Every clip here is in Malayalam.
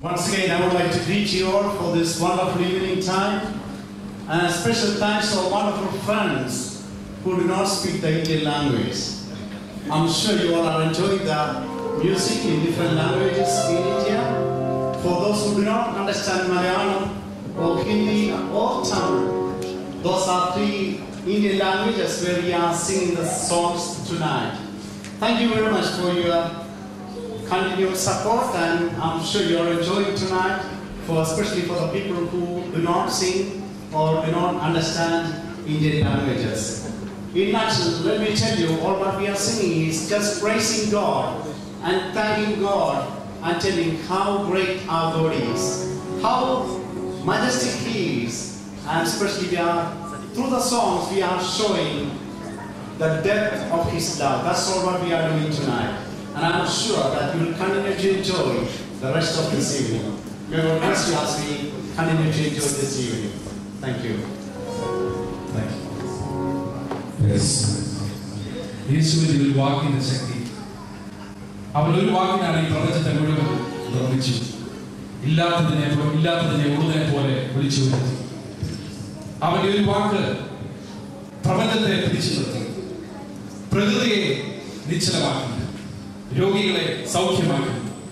Once again, I would like to greet you all for this wonderful evening time. And special thanks to our wonderful friends who do not speak the Indian language. I'm sure you all are enjoying the music in different languages in India. For those who do not understand Malayalam or Hindi or Tamil, those are three Indian languages where we are singing the songs tonight. Thank you very much for your continued support, and I'm sure you're enjoying tonight, especially for the people who do not sing or do not understand Indian languages. In nutshell, let me tell you, all what we are singing is just praising God and thanking God and telling how great our God is, how majestic He is, and especially through the songs we are showing the depth of His love. That's all what we are doing tonight. And I'm sure that you will continue to enjoy the rest of this evening. May God bless you as we continue to enjoy this evening. Thank you. Thank you. Yes. യേശുവിൽ ഒരു വാക്കിന്റെ ശക്തി. അവൻ ഒരു വാക്കിനാണ് ഈ പ്രപഞ്ചത്തെ മുഴുവൻ നിർമ്മിച്ചു. ഇല്ലാത്തതിനെ ഉള്ളതിനെ പോലെ വിളിച്ചു വരുത്തി. അവന്റെ ഒരു വാക്ക് പ്രപഞ്ചത്തെ പിടിച്ചു നിർത്തി. പ്രകൃതിയെ നിശ്ചലമാക്കി. രോഗികളെ സൗഖ്യമാക്കി,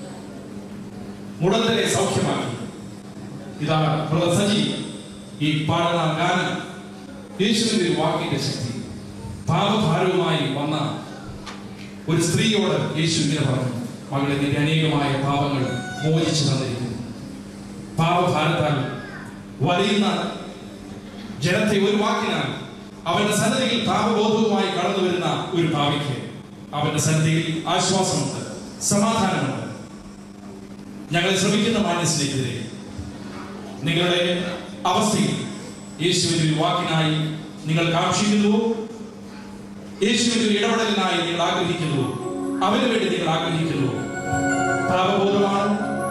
മുടന്തരെ സൗഖ്യമാക്കി. ഇതാണ് സജി ഈ പാടുന്ന ഗാനം യേശുവിന്റെ ഒരു വാക്കിന്റെ ശക്തി. പാപഭാരവുമായി വന്ന ഒരു സ്ത്രീയോട് യേശു ഇങ്ങനെ പറഞ്ഞു, മകളെ നിന്റെ അനേകമായ പാപങ്ങൾ മോചിച്ചു തന്നിരിക്കുന്നു. പാപഭാരത്താൽ വലയുന്ന ജനത്തെ ഒരു വാക്കിനാൽ അവന്റെ സന്നദ്ധിയിൽ പാപബോധവുമായി കടന്നു വരുന്ന ഒരു ഭാവിക്ക് അവന്റെ സന്നിധിയിൽ ആശ്വാസമുണ്ട്, സമാധാനമുണ്ട്. ഞങ്ങളെ ശ്രമിക്കുന്ന മാന്യത്തിനെതിരെ നിങ്ങളുടെ അവസ്ഥയിൽ യേശുവിന്റെ ഒരു വാക്കിനായി നിങ്ങൾ കാക്ഷിക്കുന്നുവോ, യേശുവിന്റെ ഒരു ഇടപെടലിനായി നിങ്ങൾ ആഗ്രഹിക്കുന്നുവോ, അവന് വേണ്ടി നിങ്ങൾ ആഗ്രഹിക്കുന്നുവോ? പാപബോധമാണോ,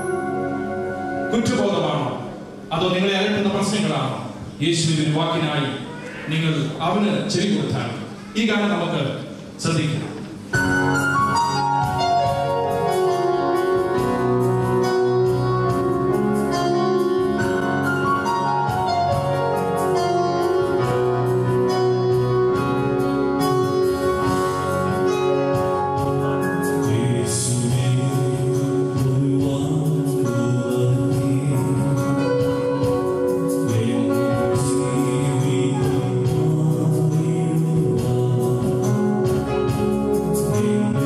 കുറ്റബോധമാണോ, അതോ നിങ്ങളെ അലട്ടുന്ന പ്രശ്നങ്ങളാണോ? യേശുവിന്റെ ഒരു വാക്കിനായി നിങ്ങൾ അവന് ചെവി കൊടുത്താൽ ഈ ഗാനം നമുക്ക് ശ്രദ്ധിക്കാം. Amen.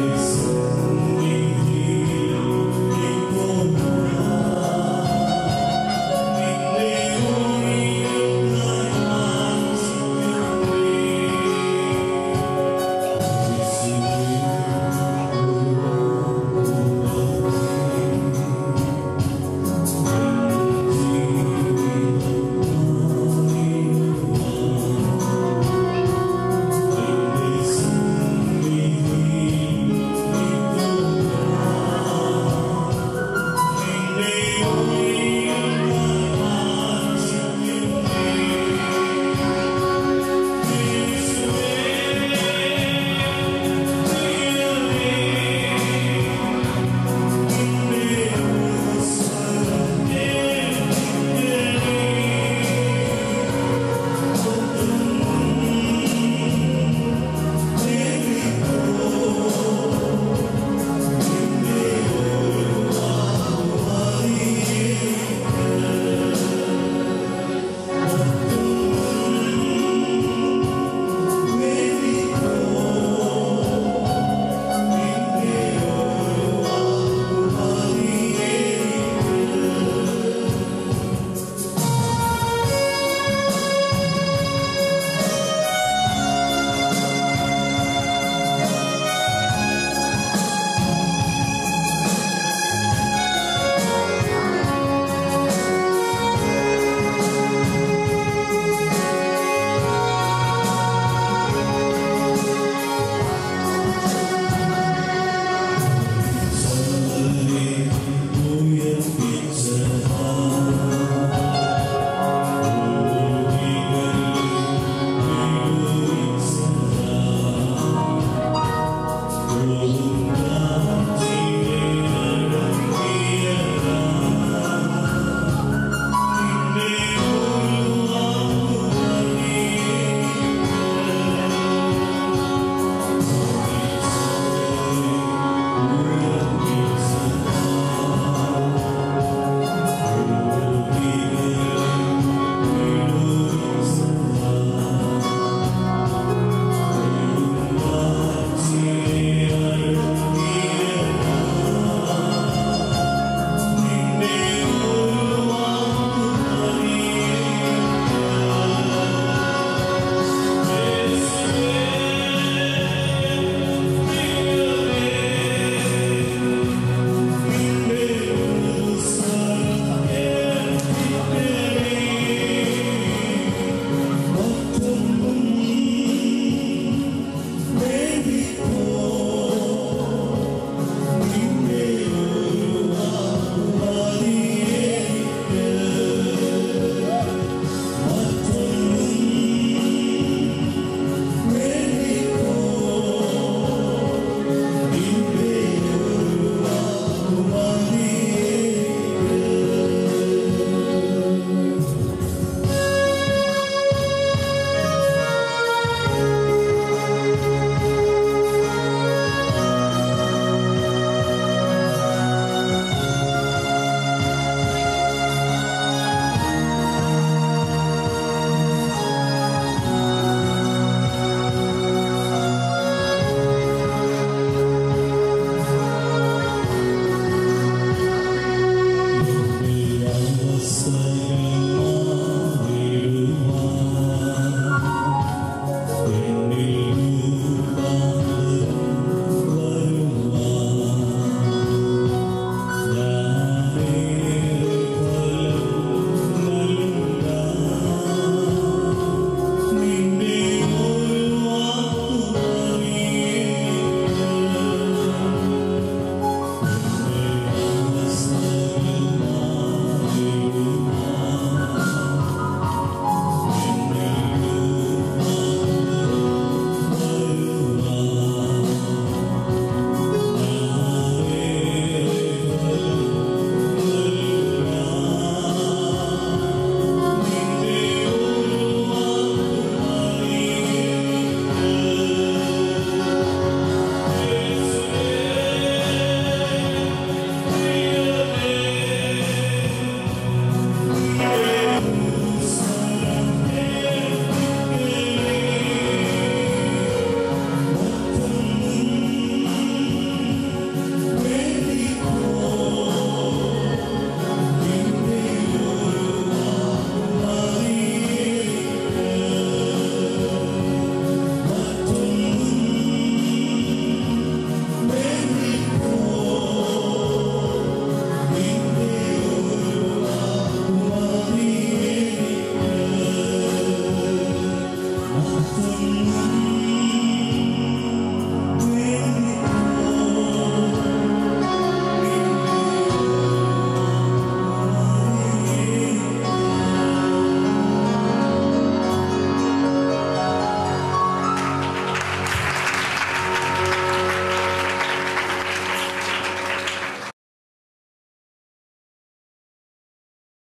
Thank you.